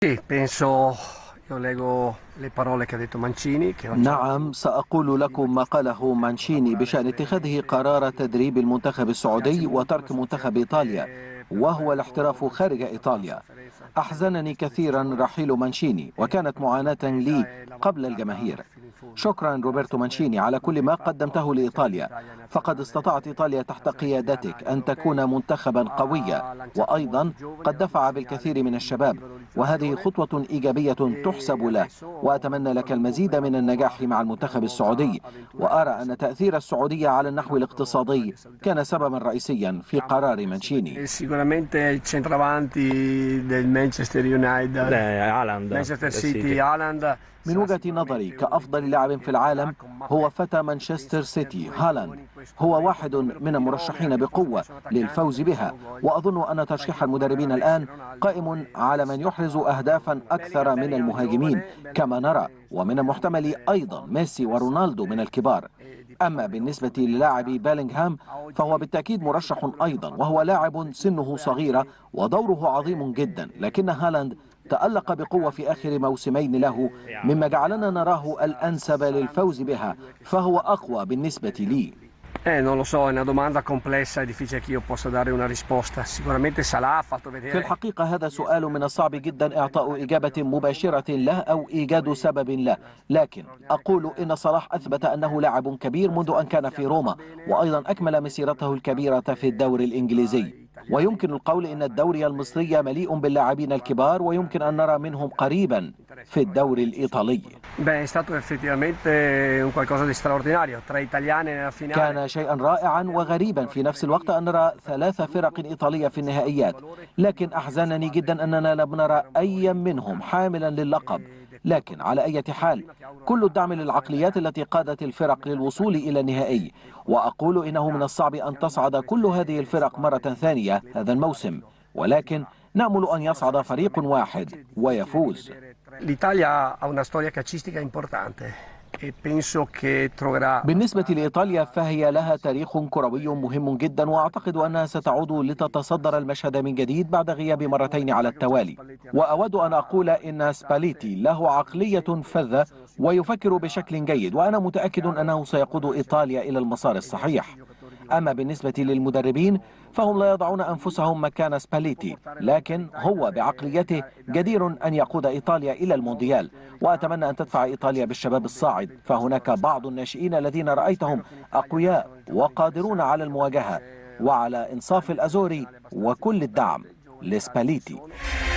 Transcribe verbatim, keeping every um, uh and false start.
نعم، سأقول لكم ما قاله مانشيني بشأن اتخاذه قرار تدريب المنتخب السعودي وترك منتخب إيطاليا، وهو الاحتراف خارج إيطاليا. أحزنني كثيرا رحيل مانشيني، وكانت معاناة لي قبل الجماهير. شكرا روبرتو مانشيني على كل ما قدمته لإيطاليا، فقد استطاعت إيطاليا تحت قيادتك أن تكون منتخبا قويا، وأيضا قد دفع بالكثير من الشباب، وهذه خطوة إيجابية تحسب له. وأتمنى لك المزيد من النجاح مع المنتخب السعودي، وأرى أن تأثير السعودية على النحو الاقتصادي كان سببا رئيسيا في قرار مانشيني. مانشستر سيتي هالاند. من وجهة نظري كأفضل لاعب في العالم هو فتى مانشستر سيتي هالاند، هو واحد من المرشحين بقوة للفوز بها، وأظن أن ترشيح المدربين الآن قائم على من يحرز أهدافا أكثر من المهاجمين كما نرى، ومن المحتمل أيضا ميسي ورونالدو من الكبار. أما بالنسبة للاعب بيلينغهام فهو بالتأكيد مرشح أيضا، وهو لاعب سنه صغيرة ودوره عظيم جدا، لكن هالاند تألق بقوة في آخر موسمين له، مما جعلنا نراه الأنسب للفوز بها، فهو أقوى بالنسبة لي. في الحقيقة هذا سؤال من الصعب جدا إعطاء إجابة مباشرة له أو إيجاد سبب له، لكن أقول إن صلاح أثبت أنه لاعب كبير منذ أن كان في روما، وأيضا أكمل مسيرته الكبيرة في الدوري الإنجليزي. ويمكن القول إن الدوري المصري مليء باللاعبين الكبار، ويمكن أن نرى منهم قريبا في الدوري الإيطالي. كان شيئا رائعا وغريبا في نفس الوقت أن نرى ثلاث فرق إيطالية في النهائيات، لكن أحزنني جدا أننا لم نرى أي منهم حاملا للقب. لكن على أي حال كل الدعم للعقليات التي قادت الفرق للوصول إلى النهائي، وأقول إنه من الصعب أن تصعد كل هذه الفرق مرة ثانية هذا الموسم، ولكن نأمل أن يصعد فريق واحد ويفوز. بالنسبة لإيطاليا فهي لها تاريخ كروي مهم جدا، وأعتقد أنها ستعود لتتصدر المشهد من جديد بعد غياب مرتين على التوالي. وأود أن أقول إن سباليتي له عقلية فذة ويفكر بشكل جيد، وأنا متأكد أنه سيقود إيطاليا إلى المسار الصحيح. أما بالنسبة للمدربين فهم لا يضعون أنفسهم مكان سباليتي، لكن هو بعقليته جدير أن يقود إيطاليا إلى المونديال، وأتمنى أن تدفع إيطاليا بالشباب الصاعد، فهناك بعض الناشئين الذين رأيتهم أقوياء وقادرون على المواجهة وعلى إنصاف الأزوري وكل الدعم لسباليتي.